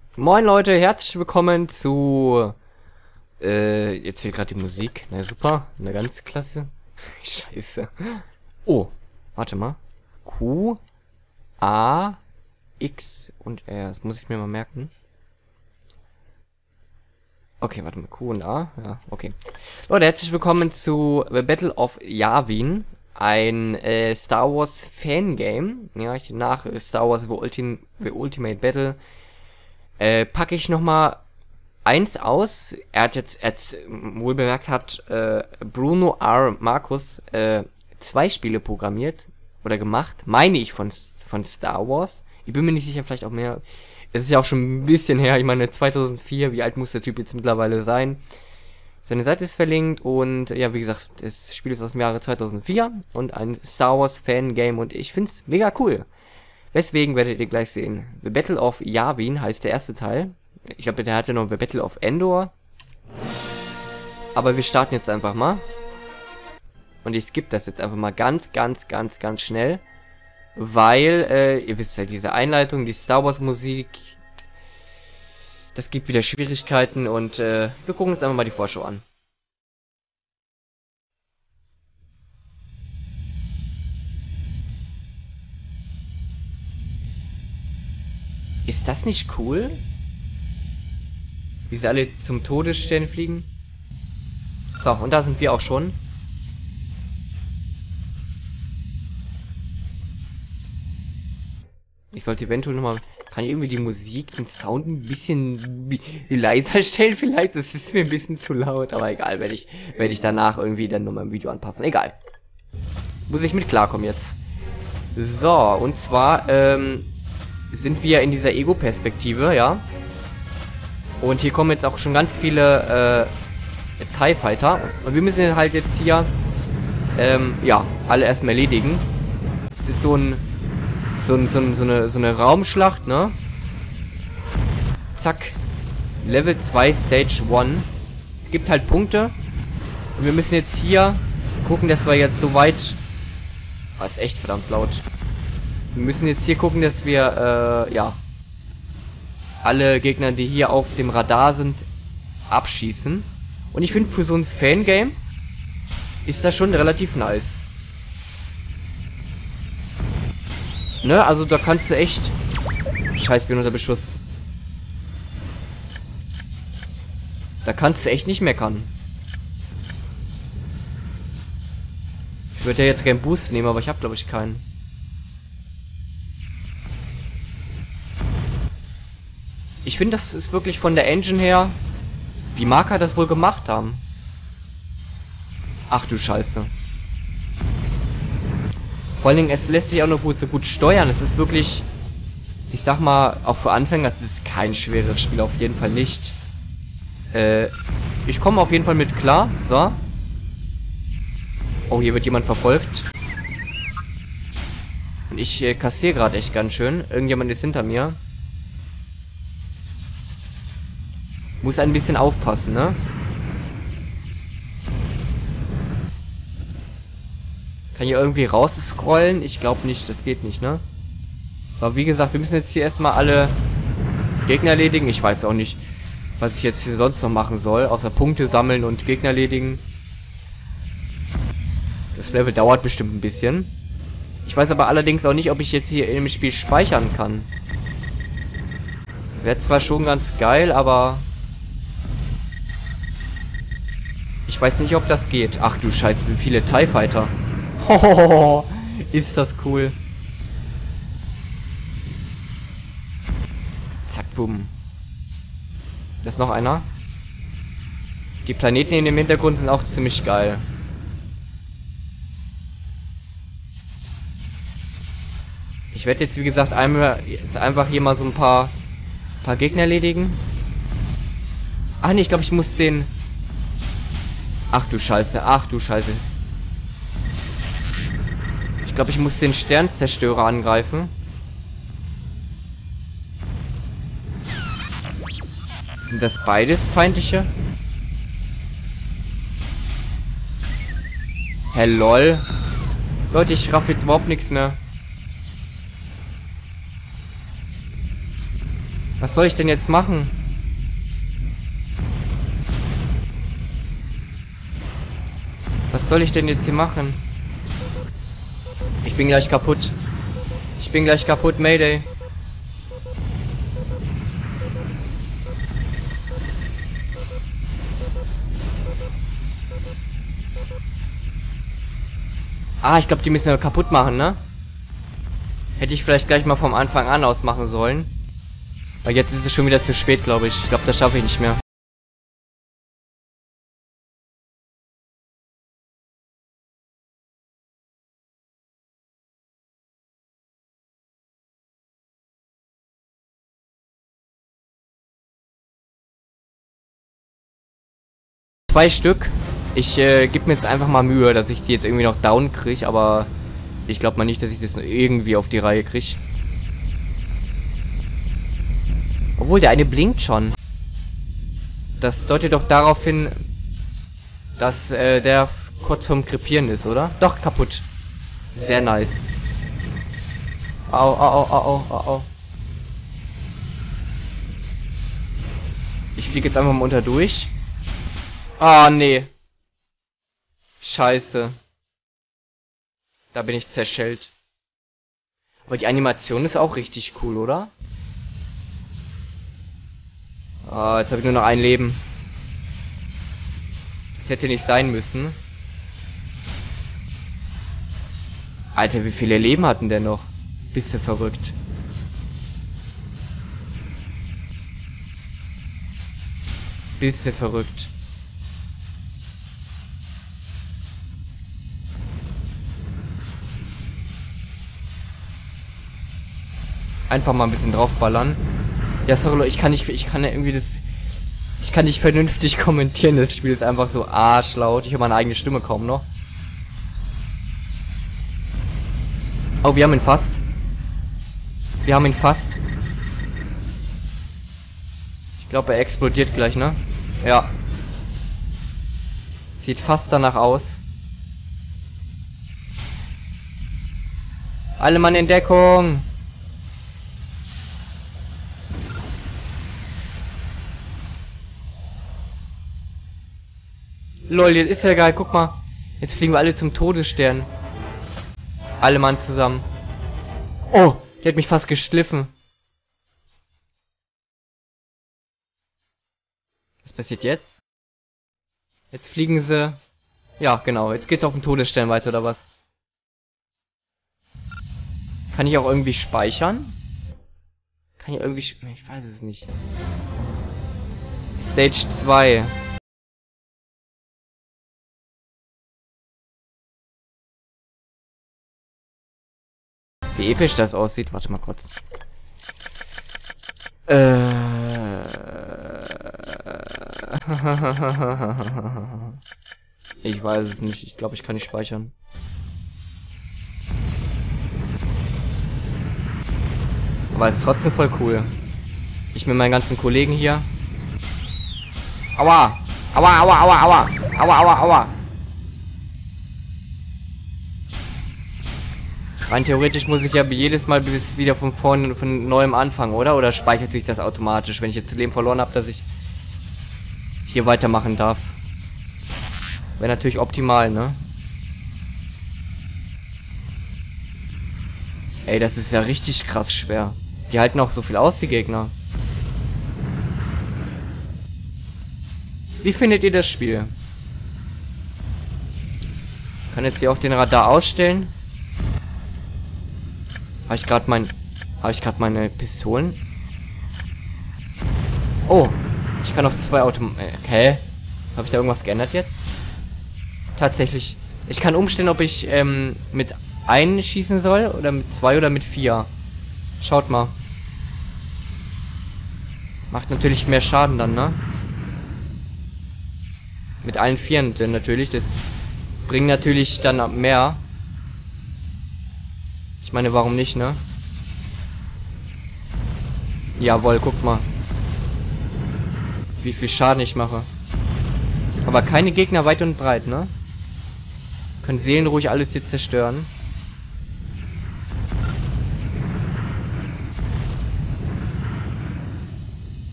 Moin Leute, herzlich willkommen zu... jetzt fehlt gerade die Musik. Na super, eine ganz klasse. Scheiße. Oh, warte mal. Q, A, X und R. Das muss ich mir mal merken. Okay, warte mal. Q und A. Ja, okay. Leute, herzlich willkommen zu The Battle of Yavin. Ein Star Wars Fangame. Ja, nach Star Wars The Ultimate Battle packe ich nochmal eins aus. Er hat wohl bemerkt, hat Bruno R. Markus 2 Spiele programmiert oder gemacht, meine ich, von Star Wars. Ich bin mir nicht sicher, vielleicht auch mehr. Es ist ja auch schon ein bisschen her, ich meine 2004, wie alt muss der Typ jetzt mittlerweile sein? Seine Seite ist verlinkt und ja, wie gesagt, das Spiel ist aus dem Jahre 2004 und ein Star Wars Fangame und ich find's mega cool. Weswegen werdet ihr gleich sehen. The Battle of Yavin heißt der erste Teil. Ich glaube, der hatte noch The Battle of Endor. Aber wir starten jetzt einfach mal. Und ich skippe das jetzt einfach mal ganz schnell. Weil, ihr wisst ja, diese Einleitung, die Star Wars Musik, das gibt wieder Schwierigkeiten und wir gucken uns einfach mal die Vorschau an. Ist das nicht cool? Wie sie alle zum Todesstern fliegen. So, und da sind wir auch schon. Ich sollte eventuell nochmal... Kann ich irgendwie die Musik, den Sound ein bisschen leiser stellen vielleicht? Das ist mir ein bisschen zu laut, aber egal, werde ich danach irgendwie dann nochmal im Video anpassen. Egal. Muss ich mit klarkommen jetzt. So, und zwar, sind wir in dieser Ego-Perspektive, ja. Und hier kommen jetzt auch schon ganz viele TIE Fighter. Und wir müssen halt jetzt hier, ja, alle erstmal erledigen. Es ist so eine Raumschlacht, ne? Zack. Level 2, Stage 1. Es gibt halt Punkte. Und wir müssen jetzt hier gucken, dass wir jetzt so weit... Oh, ist echt verdammt laut. Wir müssen jetzt hier gucken, dass wir, ja, alle Gegner, die hier auf dem Radar sind, abschießen. Und ich finde, für so ein Fangame ist das schon relativ nice. Ne, also da kannst du echt... Scheiß, bin unter Beschuss. Da kannst du echt nicht meckern. Ich würde ja jetzt keinen Boost nehmen, aber ich habe, glaube ich, keinen. Ich finde, das ist wirklich von der Engine her, wie Marker das wohl gemacht haben. Ach du Scheiße. Vor allen Dingen, es lässt sich auch noch so gut steuern. Es ist wirklich, ich sag mal, auch für Anfänger, es ist kein schweres Spiel, auf jeden Fall nicht. Ich komme auf jeden Fall mit klar. So. Oh, hier wird jemand verfolgt. Und ich kassiere gerade echt ganz schön. Irgendjemand ist hinter mir. Muss ein bisschen aufpassen, ne? Kann hier irgendwie raus scrollen? Ich glaube nicht, das geht nicht, ne? So, wie gesagt, wir müssen jetzt hier erstmal alle Gegner erledigen. Ich weiß auch nicht, was ich jetzt hier sonst noch machen soll, außer Punkte sammeln und Gegner erledigen. Das Level dauert bestimmt ein bisschen. Ich weiß aber allerdings auch nicht, ob ich jetzt hier im Spiel speichern kann. Wäre zwar schon ganz geil, aber... Ich weiß nicht, ob das geht. Ach du Scheiße, wie viele TIE Fighter. Hohoho, ist das cool. Zack, boom. Da ist noch einer. Die Planeten in dem Hintergrund sind auch ziemlich geil. Ich werde jetzt, wie gesagt, einfach hier mal so ein paar Gegner erledigen. Ach nee, ich glaube, ich muss den... Ach du Scheiße, ach du Scheiße. Ich glaube, ich muss den Sternzerstörer angreifen. Sind das beides feindliche? Hä, lol. Leute, ich raff jetzt überhaupt nichts mehr. Was soll ich denn jetzt machen? Was soll ich denn jetzt hier machen? Ich bin gleich kaputt. Ich bin gleich kaputt, Mayday. Ah, ich glaube, die müssen wir kaputt machen, ne? Hätte ich vielleicht gleich mal vom Anfang an aus machen sollen. Weil jetzt ist es schon wieder zu spät, glaube ich. Ich glaube, das schaffe ich nicht mehr. Zwei Stück. Ich gebe mir jetzt einfach mal Mühe, dass ich die jetzt irgendwie noch down kriege, aber ich glaube mal nicht, dass ich das irgendwie auf die Reihe kriege. Obwohl, der eine blinkt schon. Das deutet doch darauf hin, dass der kurz vorm Krepieren ist, oder? Doch, kaputt. Sehr nice. Au, au, au, au, au, au. Ich fliege jetzt einfach mal unter durch. Ah, nee. Scheiße. Da bin ich zerschellt. Aber die Animation ist auch richtig cool, oder? Ah, jetzt habe ich nur noch ein Leben. Das hätte nicht sein müssen. Alter, wie viele Leben hatten der noch? Bist du verrückt. Bist du verrückt. Einfach mal ein bisschen draufballern. Ja, sorry, ich kann ja irgendwie das... Ich kann nicht vernünftig kommentieren, das Spiel ist einfach so arschlaut. Ich höre meine eigene Stimme kaum noch. Oh, wir haben ihn fast. Wir haben ihn fast. Ich glaube, er explodiert gleich, ne? Ja. Sieht fast danach aus. Alle Mann in Deckung! Lol, jetzt ist ja geil, guck mal. Jetzt fliegen wir alle zum Todesstern. Alle Mann zusammen. Oh, der hat mich fast geschliffen. Was passiert jetzt? Jetzt fliegen sie... Ja, genau, jetzt geht's auf den Todesstern weiter, oder was? Kann ich auch irgendwie speichern? Kann ich irgendwie... Ich weiß es nicht. Stage 2. Wie episch das aussieht. Warte mal kurz. Ich weiß es nicht. Ich glaube, ich kann nicht speichern. Aber es ist trotzdem voll cool. Ich mit meinen ganzen Kollegen hier. Aua! Aua, aua, aua, aua! Aua, aua, aua! Rein theoretisch muss ich ja jedes Mal wieder von vorne, von neuem anfangen, oder? Oder speichert sich das automatisch, wenn ich jetzt Leben verloren habe, dass ich hier weitermachen darf? Wäre natürlich optimal, ne? Ey, das ist ja richtig krass schwer. Die halten auch so viel aus, die Gegner. Wie findet ihr das Spiel? Kann jetzt hier auch den Radar ausstellen. Habe ich gerade meine Pistolen? Oh, ich kann auf 2 hä? Habe ich da irgendwas geändert jetzt? Tatsächlich. Ich kann umstellen, ob ich mit 1 schießen soll oder mit 2 oder mit 4. Schaut mal. Macht natürlich mehr Schaden dann, ne? Mit allen 4 denn natürlich. Das bringt natürlich dann mehr. Ich meine, warum nicht, ne? Jawohl, guck mal. Wie viel Schaden ich mache. Aber keine Gegner weit und breit, ne? Können seelenruhig alles hier zerstören.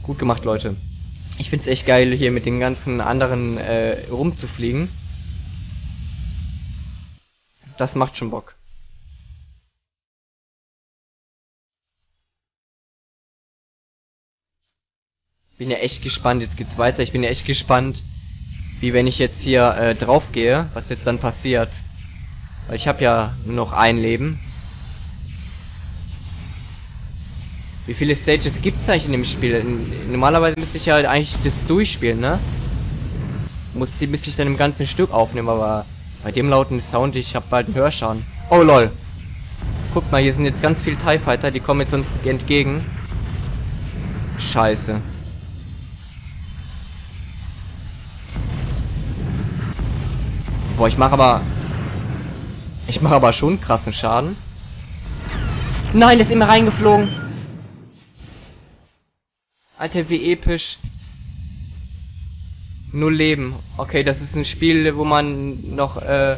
Gut gemacht, Leute. Ich find's echt geil, hier mit den ganzen anderen rumzufliegen. Das macht schon Bock. Bin ja echt gespannt. Jetzt geht's weiter. Ich bin ja echt gespannt, wie wenn ich jetzt hier drauf gehe, was jetzt dann passiert. Weil ich habe ja nur noch ein Leben. Wie viele Stages gibt's eigentlich in dem Spiel? Normalerweise müsste ich ja halt eigentlich das durchspielen, ne? Müsste ich dann im ganzen Stück aufnehmen, aber bei dem lauten Sound, ich habe bald einen Hörschaden. Oh lol. Guck mal, hier sind jetzt ganz viele TIE Fighter, die kommen jetzt uns entgegen. Scheiße. Boah, ich mache aber schon krassen Schaden. Nein, der ist immer reingeflogen. Alter, wie episch. Null Leben. Okay, das ist ein Spiel, wo man noch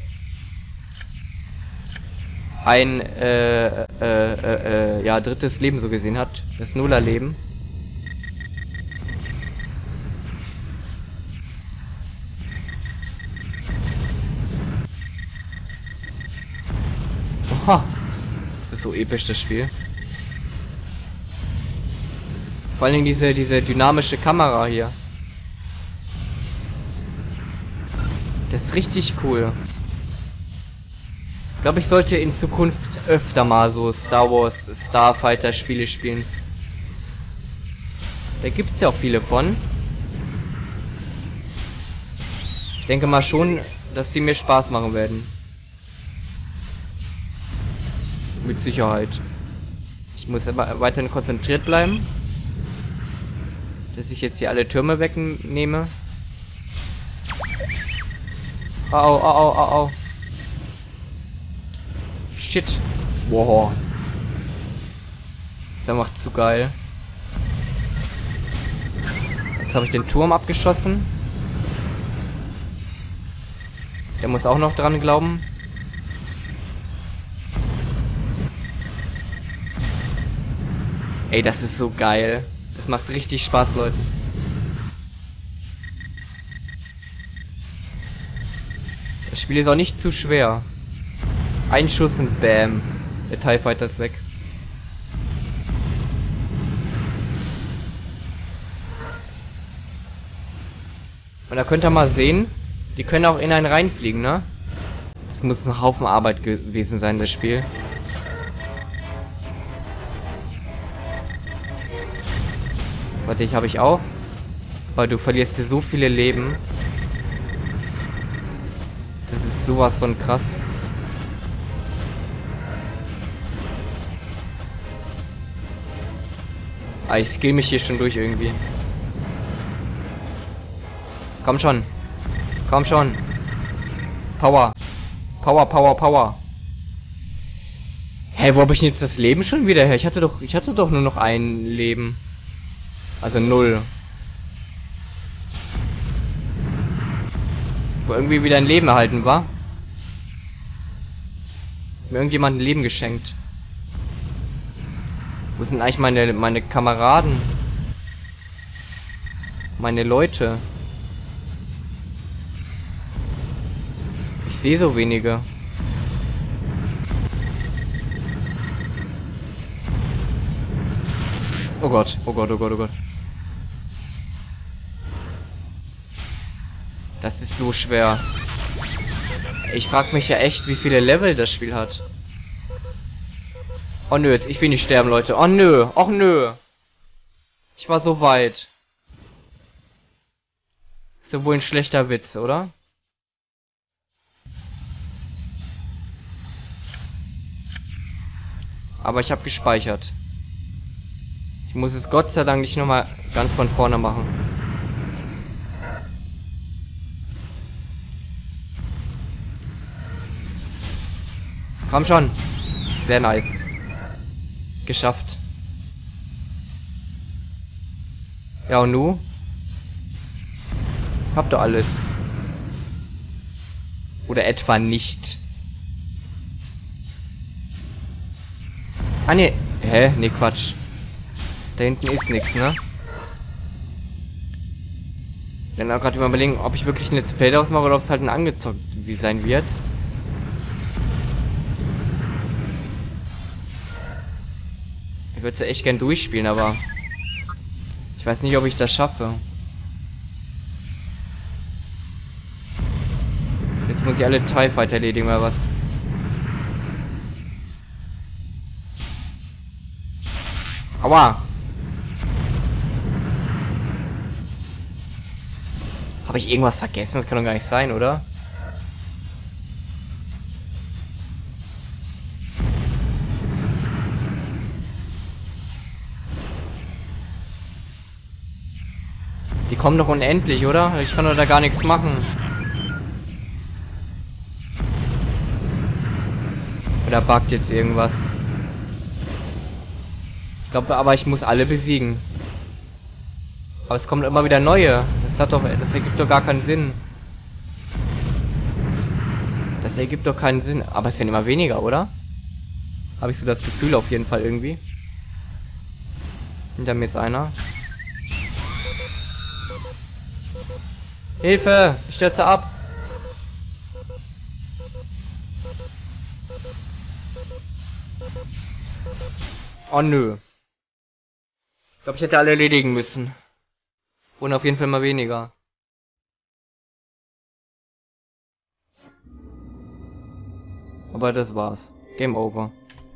ein ja, drittes Leben so gesehen hat. Das Nullerleben. Oha. Das ist so episch, das Spiel. Vor allen Dingen diese dynamische Kamera hier. Das ist richtig cool. Ich glaube, ich sollte in Zukunft öfter mal so Star Wars, Starfighter Spiele spielen. Da gibt's ja auch viele von. Ich denke mal schon, dass die mir Spaß machen werden. Mit Sicherheit. Ich muss aber weiterhin konzentriert bleiben. Dass ich jetzt hier alle Türme wegnehme. Au, au, au, au, au. Shit. Wow. Das ist einfach zu geil. Jetzt habe ich den Turm abgeschossen. Der muss auch noch dran glauben. Ey, das ist so geil. Das macht richtig Spaß, Leute. Das Spiel ist auch nicht zu schwer. Ein Schuss und bam. Der TIE Fighter ist weg. Und da könnt ihr mal sehen, die können auch in einen reinfliegen, ne? Das muss ein Haufen Arbeit gewesen sein, das Spiel. Warte, ich habe ich auch. Weil du verlierst dir so viele Leben. Das ist sowas von krass. Ah, ich skill mich hier schon durch irgendwie. Komm schon. Komm schon. Power. Power, Power, Power. Hä, wo habe ich denn jetzt das Leben schon wieder her? Ich hatte doch nur noch ein Leben. Also 0. Wo irgendwie wieder ein Leben erhalten war. Mir irgendjemand ein Leben geschenkt. Wo sind eigentlich meine Kameraden? Meine Leute? Ich sehe so wenige. Oh Gott, oh Gott, oh Gott, oh Gott. Das ist so schwer. Ich frag mich ja echt, wie viele Level das Spiel hat. Oh nö, ich will nicht sterben, Leute. Oh nö, och nö. Ich war so weit. Ist ja wohl ein schlechter Witz, oder? Aber ich habe gespeichert. Ich muss es Gott sei Dank nicht nochmal ganz von vorne machen. Komm schon. Sehr nice. Geschafft. Ja, und nu? Habt ihr alles? Oder etwa nicht? Ah, ne. Hä? Ne, Quatsch. Da hinten ist nichts, ne? Dann auch gerade überlegen, ob ich wirklich ein Let's Play daraus mache oder ob es halt ein angezockt wie sein wird. Ich würde es ja echt gern durchspielen, aber ich weiß nicht, ob ich das schaffe. Jetzt muss ich alle TIE Fighter erledigen oder was? Aua! Habe ich irgendwas vergessen? Das kann doch gar nicht sein, oder? Die kommen doch unendlich, oder? Ich kann doch da gar nichts machen. Oder buggt jetzt irgendwas? Ich glaube, aber ich muss alle besiegen. Aber es kommen immer wieder neue. Das ergibt doch gar keinen Sinn. Das ergibt doch keinen Sinn. Aber es werden immer weniger, oder? Habe ich so das Gefühl auf jeden Fall irgendwie. Hinter mir ist einer. Hilfe! Ich stürze ab! Oh nö. Ich glaube, ich hätte alle erledigen müssen. Wurden auf jeden Fall mal weniger. Aber das war's. Game over.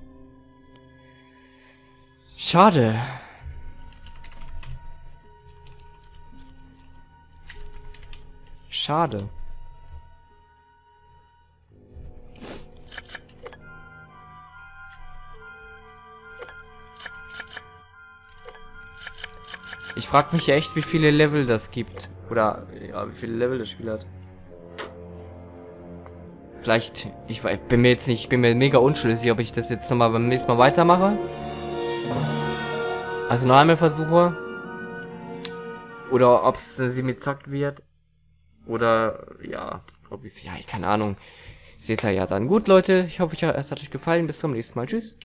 Schade. Schade. Ich frage mich echt, wie viele Level das gibt. Oder, ja, wie viele Level das Spiel hat. Vielleicht, bin mir jetzt nicht, ich bin mir mega unschlüssig, ob ich das jetzt nochmal beim nächsten Mal weitermache. Also noch einmal versuche. Oder ob es semi-zackt wird. Oder, ja, ob ich, ja, keine Ahnung. Seht ihr ja dann. Gut, Leute, ich hoffe, es hat euch gefallen. Bis zum nächsten Mal. Tschüss.